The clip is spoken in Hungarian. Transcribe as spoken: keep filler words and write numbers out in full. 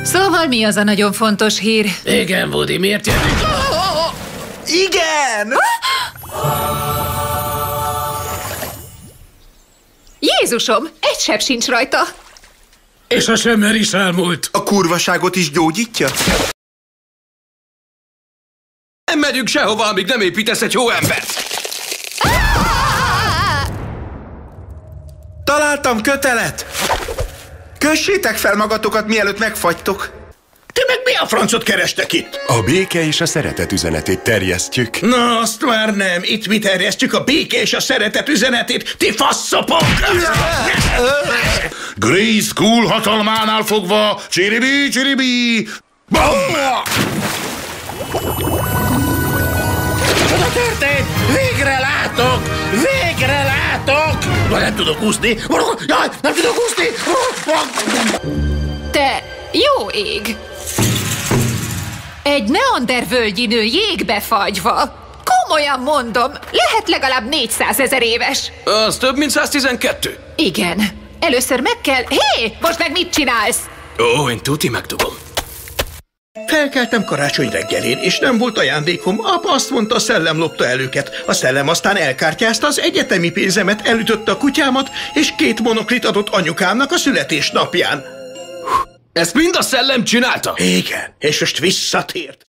Szóval mi az a nagyon fontos hír? Igen, Woody, miért jöttünk? Igen! Jézusom, egy seb sincs rajta. És a semmer is elmúlt. A kurvaságot is gyógyítja? Nem megyünk sehova, amíg nem építesz egy hóembert. Találtam kötelet! Kössétek fel magatokat, mielőtt megfagytok. Ti meg mi a francot kerestek itt? A béke és a szeretet üzenetét terjesztjük. Na, azt már nem. Itt mi terjesztjük a béke és a szeretet üzenetét, ti faszopok! Grey School hatalmánál fogva, csiribi, csiribi! Bam! Oda történt! Végre látok! Végre látok! Na, nem tudok úszni! Jaj, nem tudok úszni! Te jó ég! Egy neandervölgyi nő jégbe fagyva. Komolyan mondom, lehet legalább négyszázezer éves. Az több, mint száztizenkettő. Igen. Először meg kell... Hé, most meg mit csinálsz? Ó, én tuti megdugom. Felkeltem karácsony reggelén, és nem volt ajándékom. Apa azt mondta, a szellem lopta el őket. A szellem aztán elkártyázta az egyetemi pénzemet, elütötte a kutyámat, és két monoklit adott anyukámnak a születésnapján. Ezt mind a szellem csinálta? Igen, és most visszatért.